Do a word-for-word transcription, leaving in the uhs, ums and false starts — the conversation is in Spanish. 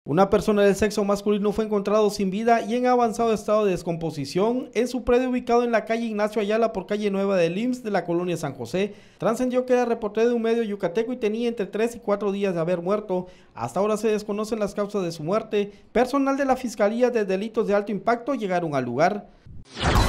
Una persona del sexo masculino fue encontrado sin vida y en avanzado estado de descomposición en su predio ubicado en la calle Ignacio Ayala por calle Nueva del I M S S de la colonia San José. Trascendió que era reportero de un medio yucateco y tenía entre tres y cuatro días de haber muerto. Hasta ahora se desconocen las causas de su muerte. Personal de la Fiscalía de Delitos de Alto Impacto llegaron al lugar.